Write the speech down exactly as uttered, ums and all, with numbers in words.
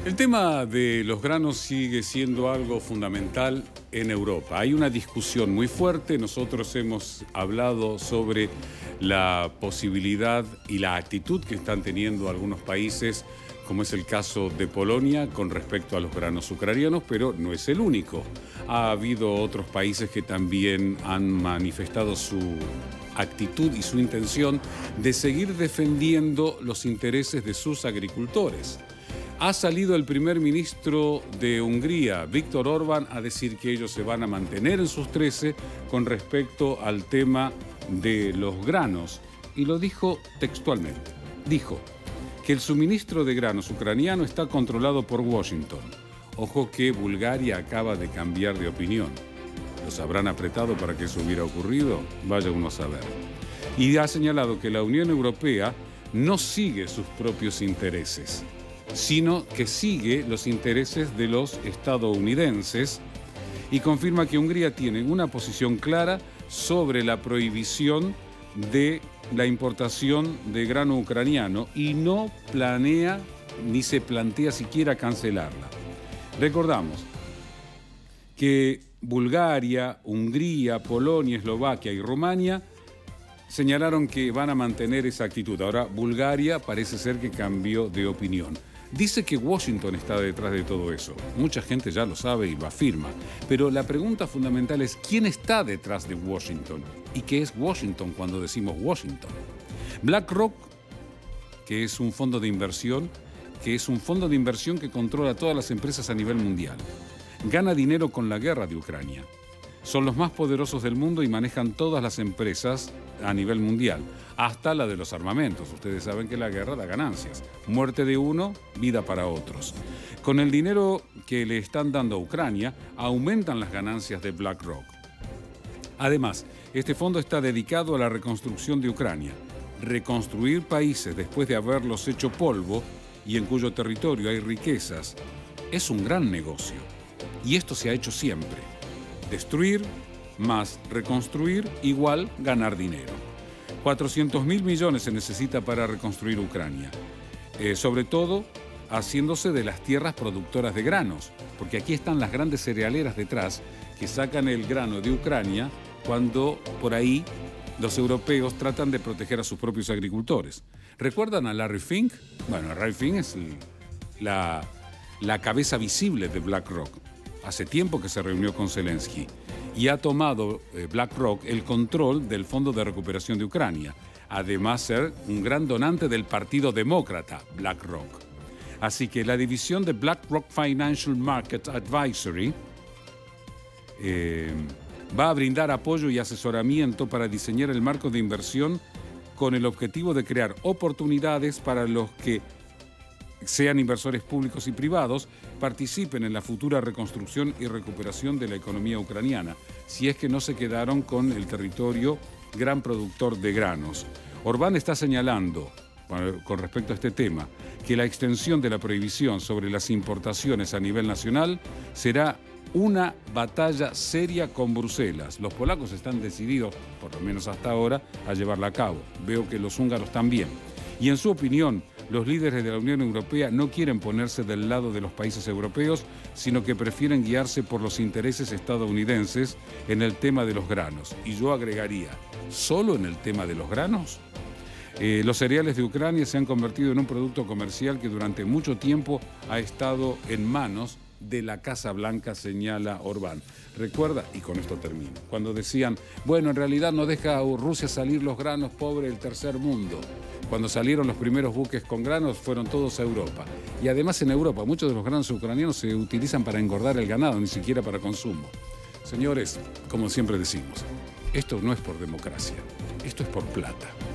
El tema de los granos sigue siendo algo fundamental en Europa. Hay una discusión muy fuerte. Nosotros hemos hablado sobre la posibilidad y la actitud que están teniendo algunos países, como es el caso de Polonia, con respecto a los granos ucranianos, pero no es el único. Ha habido otros países que también han manifestado su actitud y su intención de seguir defendiendo los intereses de sus agricultores. Ha salido el primer ministro de Hungría, Viktor Orbán, a decir que ellos se van a mantener en sus trece con respecto al tema de los granos. Y lo dijo textualmente. Dijo que el suministro de granos ucraniano está controlado por Washington. Ojo que Bulgaria acaba de cambiar de opinión. ¿Los habrán apretado para que eso hubiera ocurrido? Vaya uno a saber. Y ha señalado que la Unión Europea no sigue sus propios intereses, sino que sigue los intereses de los estadounidenses, y confirma que Hungría tiene una posición clara sobre la prohibición de la importación de grano ucraniano y no planea ni se plantea siquiera cancelarla. Recordamos que Bulgaria, Hungría, Polonia, Eslovaquia y Rumania señalaron que van a mantener esa actitud. Ahora Bulgaria parece ser que cambió de opinión. Dice que Washington está detrás de todo eso. Mucha gente ya lo sabe y lo afirma. Pero la pregunta fundamental es ¿quién está detrás de Washington? ¿Y qué es Washington cuando decimos Washington? BlackRock, que es un fondo de inversión, que es un fondo de inversión que controla todas las empresas a nivel mundial. Gana dinero con la guerra de Ucrania. Son los más poderosos del mundo y manejan todas las empresas a nivel mundial, hasta la de los armamentos. Ustedes saben que la guerra da ganancias. Muerte de uno, vida para otros. Con el dinero que le están dando a Ucrania, aumentan las ganancias de BlackRock. Además, este fondo está dedicado a la reconstrucción de Ucrania. Reconstruir países después de haberlos hecho polvo y en cuyo territorio hay riquezas es un gran negocio. Y esto se ha hecho siempre. Destruir más reconstruir igual ganar dinero. cuatrocientos mil millones se necesita para reconstruir Ucrania. Eh, sobre todo haciéndose de las tierras productoras de granos, porque aquí están las grandes cerealeras detrás que sacan el grano de Ucrania cuando por ahí los europeos tratan de proteger a sus propios agricultores. ¿Recuerdan a Larry Fink? Bueno, Larry Fink es el, la, la cabeza visible de BlackRock. Hace tiempo que se reunió con Zelensky y ha tomado eh, BlackRock el control del Fondo de Recuperación de Ucrania. Además, ser un gran donante del Partido Demócrata, BlackRock. Así que la división de BlackRock Financial Market Advisory eh, va a brindar apoyo y asesoramiento para diseñar el marco de inversión con el objetivo de crear oportunidades para los que sean inversores públicos y privados, participen en la futura reconstrucción y recuperación de la economía ucraniana, si es que no se quedaron con el territorio gran productor de granos. Orbán está señalando, con respecto a este tema, que la extensión de la prohibición sobre las importaciones a nivel nacional será una batalla seria con Bruselas. Los polacos están decididos, por lo menos hasta ahora, a llevarla a cabo. Veo que los húngaros también. Y en su opinión, los líderes de la Unión Europea no quieren ponerse del lado de los países europeos, sino que prefieren guiarse por los intereses estadounidenses en el tema de los granos. Y yo agregaría, ¿solo en el tema de los granos? Eh, los cereales de Ucrania se han convertido en un producto comercial que durante mucho tiempo ha estado en manos de la Casa Blanca, señala Orbán. Recuerda, y con esto termino, cuando decían, bueno, en realidad no deja a Rusia salir los granos, pobre el tercer mundo. Cuando salieron los primeros buques con granos, fueron todos a Europa. Y además en Europa, muchos de los granos ucranianos se utilizan para engordar el ganado, ni siquiera para consumo. Señores, como siempre decimos, esto no es por democracia, esto es por plata.